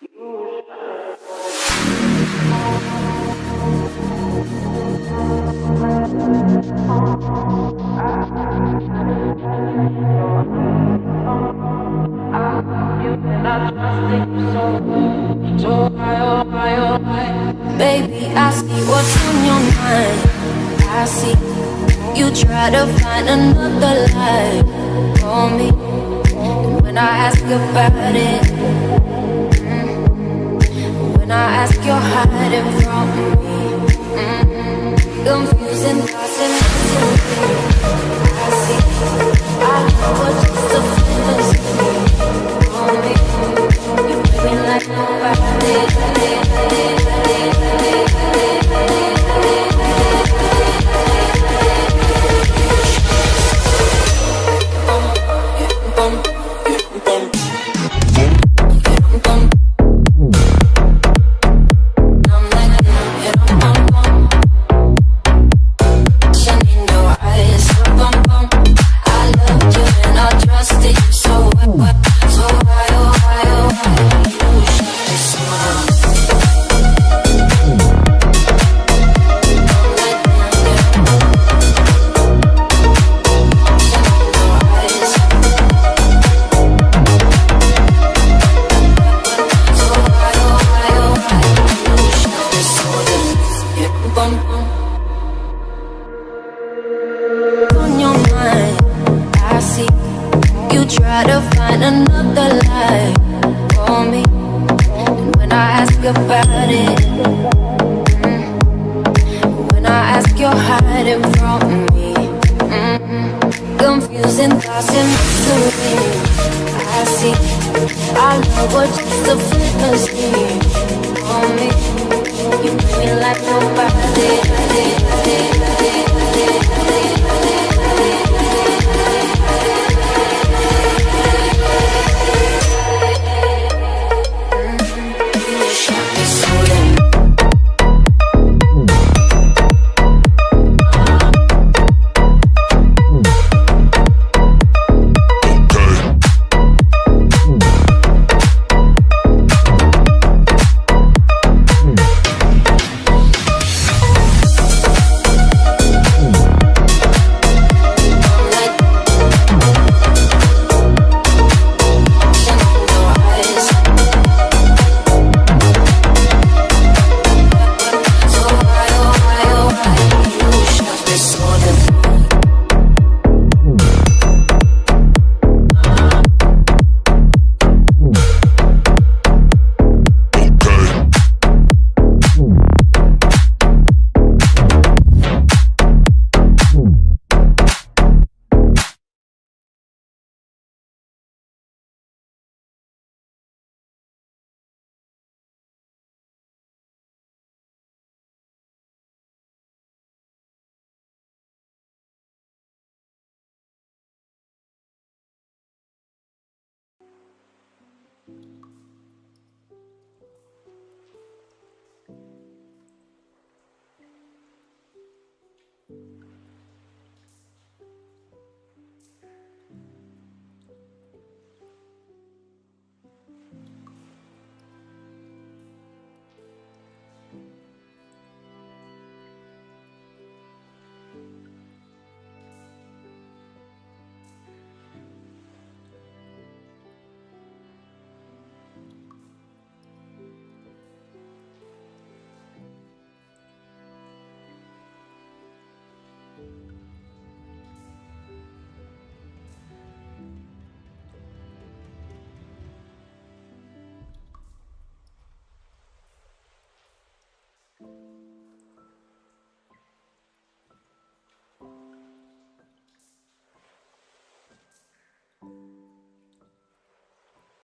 Baby, I see what's on your mind. I see you try to find another life for me. And when I ask about it, when I ask, you're hiding from me. Confusing thoughts and mystery. I see, I know what's just a fantasy for me. You play me like nobody. On your mind, I see you try to find another life for me. And when I ask about it, when I ask, you're hiding from me. Confusing thoughts and mystery. I see, I know what's just a fantasy.